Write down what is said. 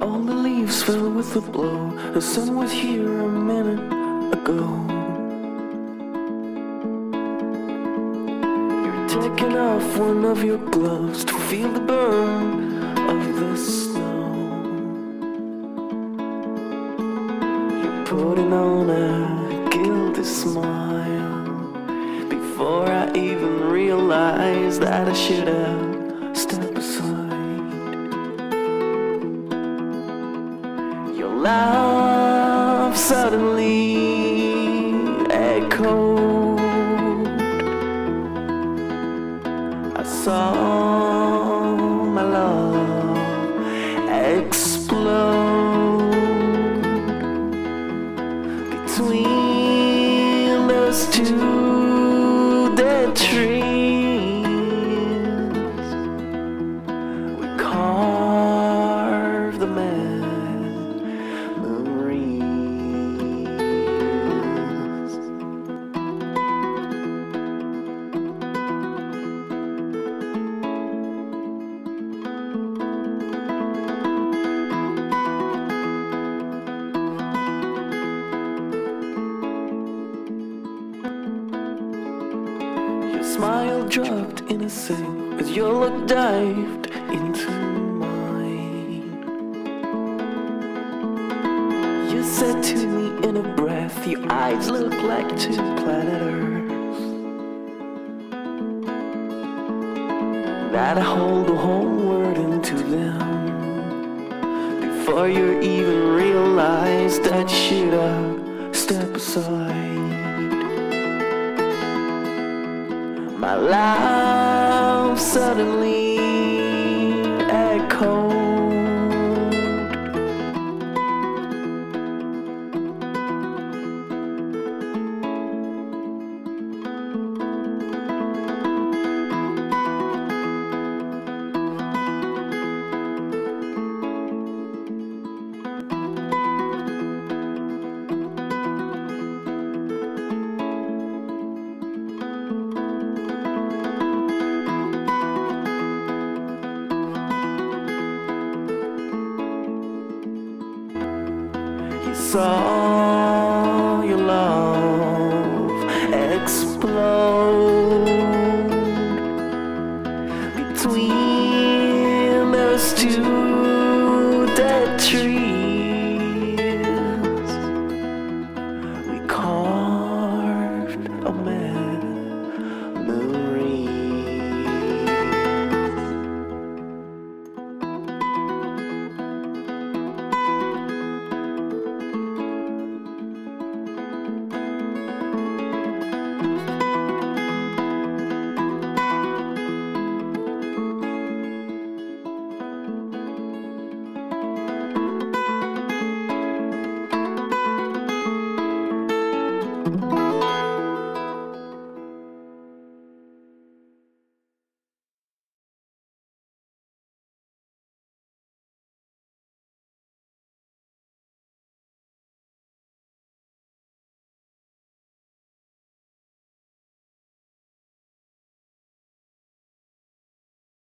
All the leaves fell with a blow. The sun was here a minute ago. You're taking off one of your gloves to feel the burn of the snow. You're putting on a guilty smile before I even realized that I should have stepped aside. Your laugh suddenly echoed. I saw my love explode between those two dead trees. We carved the memories. Your smile dropped in a sing as your look dived into mine. You said to me in a breath, your eyes look like two planet Earths, that I hold the whole world into them before you even realized that you should have stepped aside. My laugh suddenly echoed. You saw your love explode between